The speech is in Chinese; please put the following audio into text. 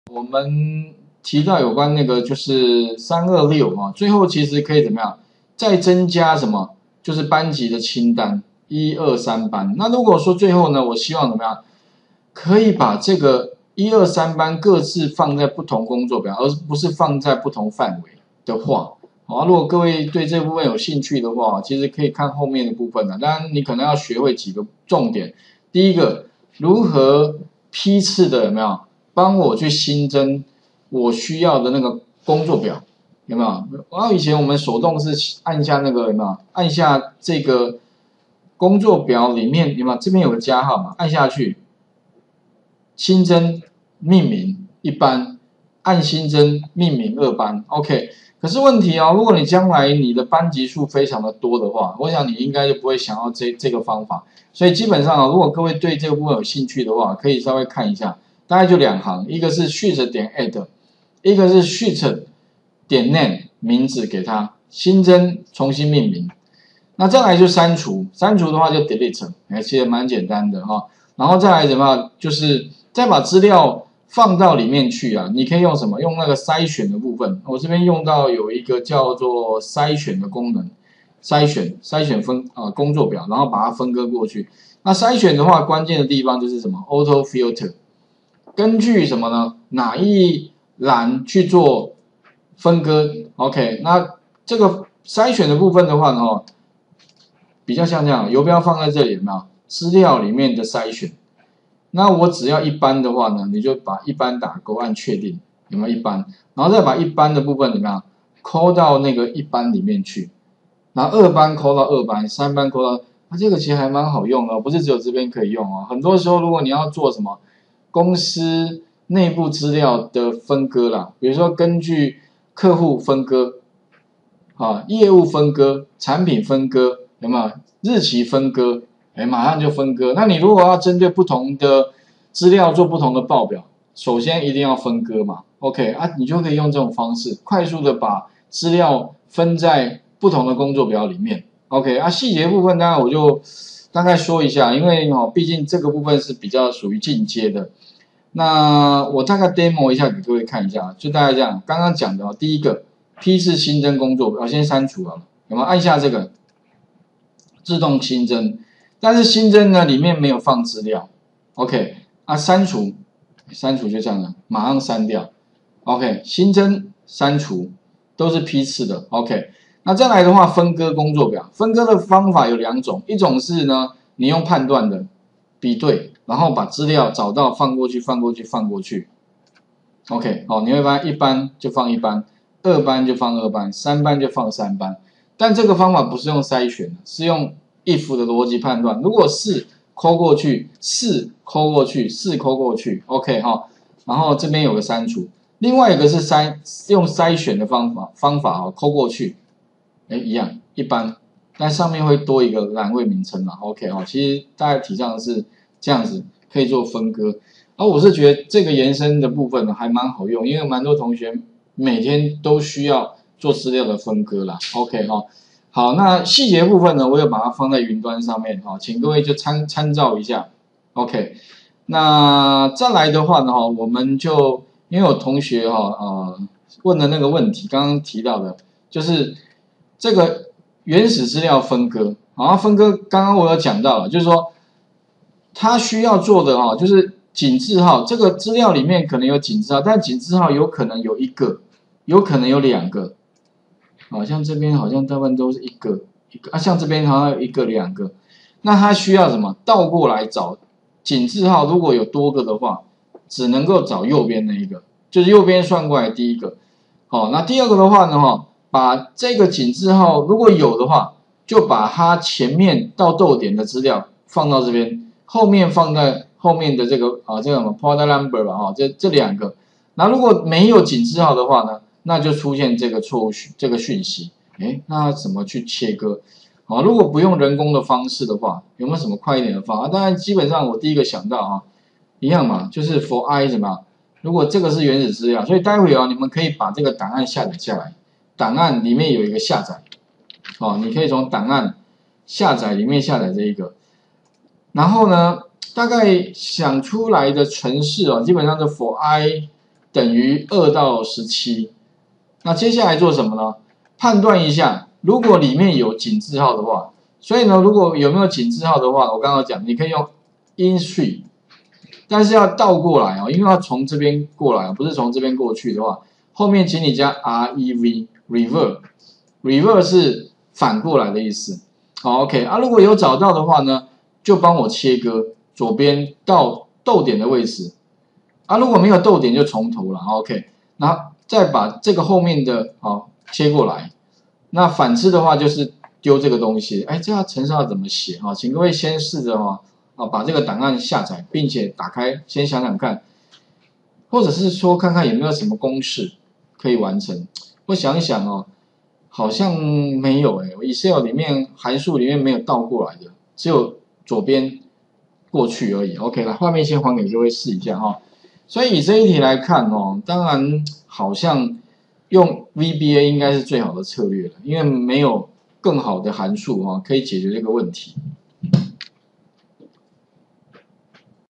我们提到有关那个就是326啊，最后其实可以怎么样？再增加什么？就是班级的清单1、2、3班。那如果说最后呢，我希望怎么样？可以把这个1、2、3班各自放在不同工作表，而不是放在不同范围的话，好，如果各位对这部分有兴趣的话，其实可以看后面的部分的。当然，你可能要学会几个重点。第一个，如何批次的有没有？帮我去新增我需要的那个工作表，有没有？然后以前我们手动是按下那个有没有？按下这个工作表里面有没有？这边有个加号嘛？按下去。新增命名1班，按新增命名2班 ，OK。可是问题哦，如果你将来你的班级数非常的多的话，我想你应该就不会想要这个方法。所以基本上啊，如果各位对这个部分有兴趣的话，可以稍微看一下，大概就2行，一个是 sheet 点 add， 一个是 sheet 点 name 名字给它新增重新命名。那再来就删除，删除的话就 delete， 其实蛮简单的哈。然后再来怎么样，就是再把资料放到里面去啊，你可以用什么？用那个筛选的部分。我这边用到有一个叫做筛选的功能，筛选工作表，然后把它分割过去。那筛选的话，关键的地方就是什么 ？Auto filter， 根据什么呢？哪一栏去做分割 ？OK， 那这个筛选的部分的话呢，比较像这样，游标放在这里有没有？资料里面的筛选。那我只要1班的话呢，你就把1班打勾，按确定，有没有1班？然后再把1班的部分怎么样？抠到那个1班里面去，然后2班抠到2班，3班抠到，这个其实还蛮好用的，不是只有这边可以用哦。很多时候如果你要做什么公司内部资料的分割啦，比如说根据客户分割，业务分割、产品分割，有没有？日期分割？马上就分割。那你如果要针对不同的资料做不同的报表，首先一定要分割嘛 ，OK 啊，你就可以用这种方式快速的把资料分在不同的工作表里面 ，OK 啊，细节部分当然我就大概说一下，因为毕竟这个部分是比较属于进阶的。那我大概 demo 一下给各位看一下，就大概这样。刚刚讲的第一个批次新增工作表，先删除好了，有没有？按下这个自动新增。但是新增呢，里面没有放资料 ，OK 啊，删除就这样了，马上删掉 ，OK， 新增删除都是批次的 ，OK。那再来的话，分割工作表，分割的方法有2种，一种是呢，你用判断的比对，然后把资料找到放过去，OK， 你会发现1班就放1班，2班就放2班，3班就放3班，但这个方法不是用筛选，是用if 的逻辑判断，如果4抠过去，4抠过去，4抠过去 ，OK 哈，然后这边有个删除，另外一个是用筛选的方法抠过去，一样1班，但上面会多一个栏位名称嘛 ，OK 哈，其实大概体上是这样子，可以做分割，而我是觉得这个延伸的部分呢还蛮好用，因为蛮多同学每天都需要做资料的分割啦 ，OK 哈。好，那细节部分呢，我有把它放在云端上面，请各位就参照一下 ，OK。那再来的话呢，我们就因为有同学问的那个问题，刚刚提到的，就是这个原始资料分割，分割刚刚我有讲到了，就是说它需要做的就是井字号，这个资料里面可能有井字号，但井字号有可能有1个，有可能有2个。好像这边好像大部分都是一个像这边好像有1个2个，那它需要什么？倒过来找井字号，如果有多个的话，只能够找右边那一个，就是右边算过来第一个。那第二个的话呢，把这个井字号如果有的话，就把它前面到逗点的资料放到这边，后面放在后面的这个这个什么 product number 吧，这2个。那如果没有井字号的话呢？那就出现这个错误这个讯息，那怎么去切割？如果不用人工的方式的话，有没有什么快一点的方法？当然，基本上我第一个想到一样嘛，就是 for i 怎么？如果这个是原始资料，所以待会你们可以把这个档案下载下来，档案里面有一个下载，你可以从档案下载里面下载这一个，然后呢，大概想出来的程式基本上是 for i 等于2到17。那接下来做什么呢？判断一下，如果里面有井字号的话，所以呢，如果有没有井字号的话，我刚刚讲，你可以用 in3， 但是要倒过来哦，因为要从这边过来，不是从这边过去的话，后面请你加 rev，reverse 是反过来的意思。好 ，OK 啊，如果有找到的话呢，就帮我切割左边到逗点的位置啊，如果没有逗点就从头了 ，OK， 然后再把这个后面的切过来。那反之的话就是丢这个东西，哎，这程式要怎么写啊？请各位先试着把这个档案下载，并且打开，先想想看，或者是说看看有没有什么公式可以完成。我想一想哦，好像没有Excel 里面函数里面没有倒过来的，只有左边过去而已。OK， 来，画面先还给各位试一下哈。所以以这一题来看哦，当然好像用 VBA 应该是最好的策略了，因为没有更好的函数可以解决这个问题。